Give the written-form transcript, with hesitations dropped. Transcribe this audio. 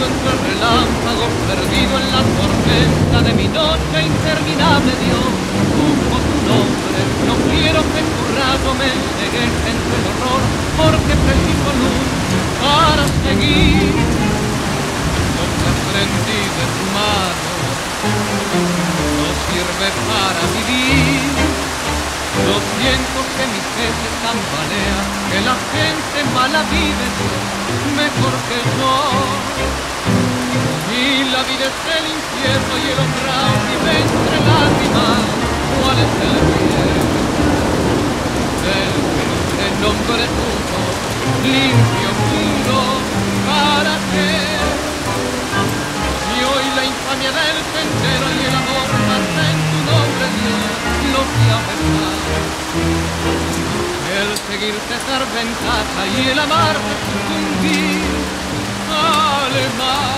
entre relámpagos, perdido en la tormenta de mi noche interminable, Dios, busco tu nombre. No quiero que tu rayo me cegues entre el horror, porque preciso luz para seguir. Lo que aprendí de tu mano no sirve para vivir. Yo siento que mi fe se tambalea, que la gente mala vive mejor que yo. Y la vida es el infierno y el umbral vive entre lágrimas. ¿Cuál es el bien? El que nutre nombre tuyo, limpio, puro, ¿para qué? Si hoy la infamia del sendero y el amor marcha en tu nombre, Dios, lo que ha pensado. El seguirte es dar ventaja y el amarte sucumbir. Alemán.